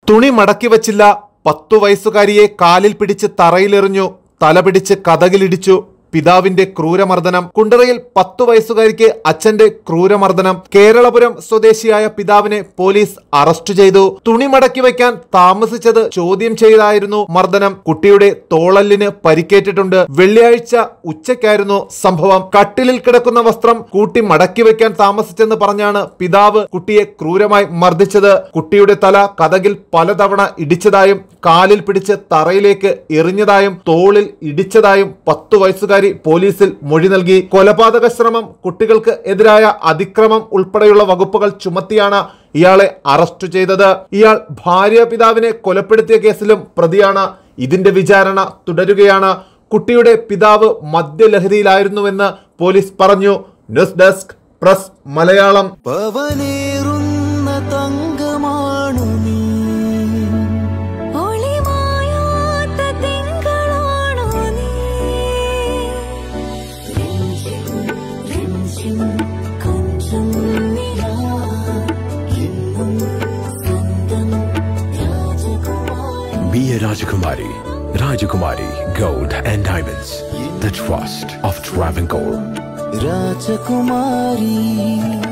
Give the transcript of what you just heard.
തുണി മടക്കി വച്ചില്ല. 10 വയസ്സുകാരിയെ കാലിൽ പിടിച്ച് തറയിലെറിഞ്ഞു. തലപിടിച്ച് കതകിലിടിച്ചു. പിതാവിന്റെ ക്രൂരമർദ്ദനം. കുണ്ടറയിൽ 10 വയസ്സുകാരിക്ക് അച്ഛന്റെ ക്രൂരമർദ്ദനം. കേരളപുരം സ്വദേശിയായ പിതാവിനെ പോലീസ് അറസ്റ്റ് ചെയ്തു. തുണി മടക്കി വയ്ക്കാൻ താമസിച്ചത് ചോദ്യം ചെയ്തായിരുന്നു മർദ്ദനം. കുട്ടിയുടെ തോളല്ലിന് പരിക്കേറ്റിട്ടുണ്ട്. വെള്ളിയാഴ്ച ഉച്ചയ്ക്കായിരുന്നു സംഭവം. കട്ടിലിൽ കിടക്കുന്ന വസ്ത്രം കൂട്ടി മടക്കി വയ്ക്കാൻ താമസിച്ചെന്ന് പറഞ്ഞാണ് പിതാവ് കുട്ടിയെ ക്രൂരമായി മർദ്ദിച്ചത്. കുട്ടിയുടെ തല കതകിൽ പലതവണ ഇടിച്ചതായും കാലിൽ പിടിച്ച് തറയിലേക്ക് എറിഞ്ഞതായും തോളിൽ ഇടിച്ചതായും 10 വയസ്സുകാരി പോലീസിൽ മൊഴി നൽകി. കൊലപാതക ശ്രമം, കുട്ടികൾക്ക് എതിരായ അതിക്രമം ഉൾപ്പെടെയുള്ള വകുപ്പുകൾ ചുമത്തിയാണ് ഇയാളെ അറസ്റ്റ് ചെയ്തത്. ഇയാൾ ഭാര്യ പിതാവിനെ കൊലപ്പെടുത്തിയ കേസിലും പ്രതിയാണ്. ഇതിന്റെ വിചാരണ തുടരുകയാണ്. കുട്ടിയുടെ പിതാവ് മദ്യലഹരിയിലായിരുന്നുവെന്ന് പോലീസ് പറഞ്ഞു. News desk press Malayalam. Be a Rajakumari. Rajakumari Gold and Diamonds. The trust of Travancore. Rajakumari.